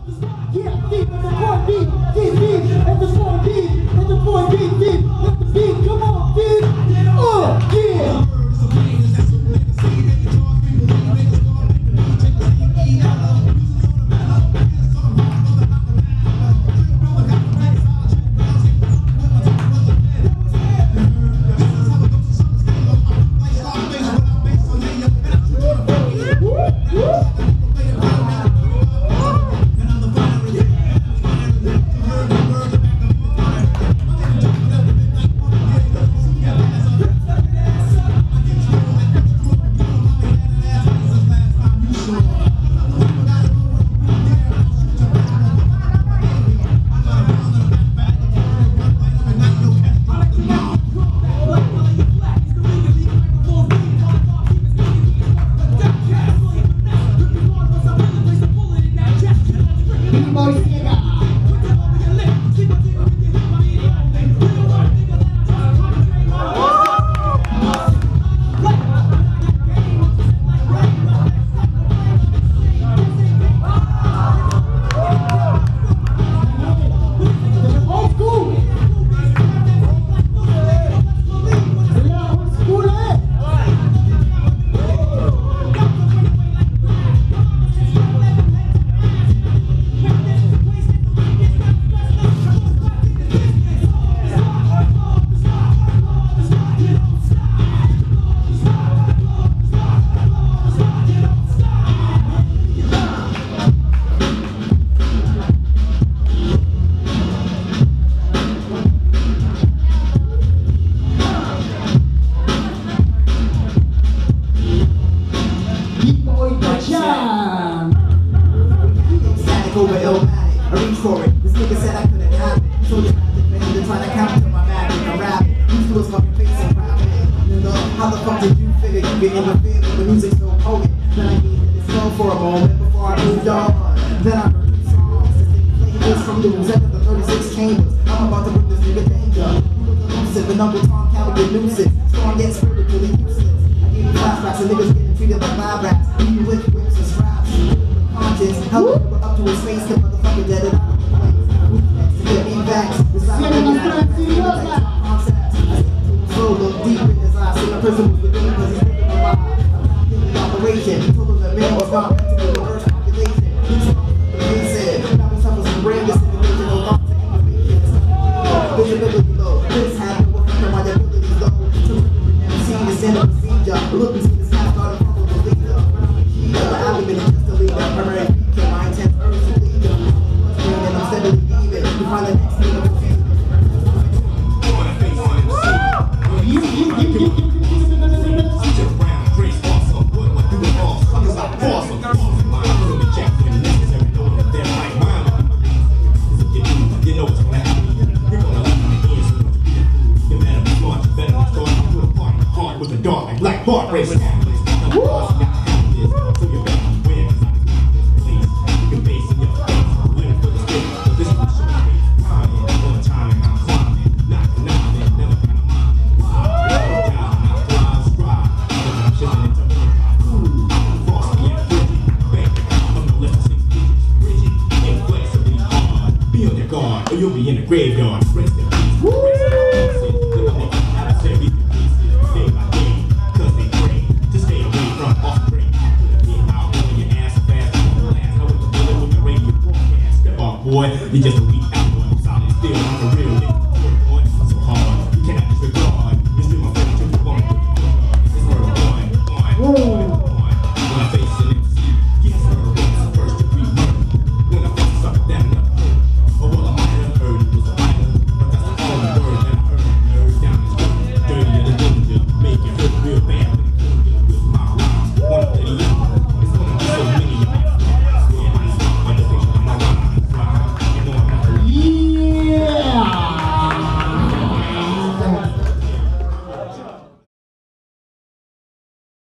Yeah, deep as a boy deep, deep as a boy deep, as a boy deep, let the beat come on, deep. Yeah. Over Illmatic, I reached for it. This nigga said I couldn't have it. So the man trying to count to my magic. I rap it. Used to his fucking face and rap it. You know, how the fuck did you figure you get interfered with the music's so potent? Then I needed it slow for a moment before I moved on. Then I heard these songs that take flavors from the music of the 36 chambers. I'm about to bring this nigga danger. You look elusive and Uncle Tom Cabot get lucid. So I'm getting spiritually useless. I gave you flashbacks and niggas getting treated like lab rats. You with whips and straps. Conscious, held it up to his face, the motherfucker dead and out of the place. Who's next to get me back? This I slow, look deep in his eyes. See, the prison was within because he's living alive. I'm the operation. Told him that man was not meant to be the worst population. He's amazing. Now he suffers from brain disintegration. No long to innovation. Visibility low. This had no effect on my abilities low. To see the center procedure. Look and see this guy started from the leader. The abdomen is just a leader. Permanent feature. My intense urge to lead them. And I'm steadily leaving. To find the next thing of the future. With the dark like heart racing. Or you'll be in the graveyard. Rest in peace. Day by day, cause they pray to stay away from offspring. Get out on your ass fast. Last, I was the bullet with the radio broadcast. Step off, boy, you're just a weak outlaw. Solid still, I'm for real.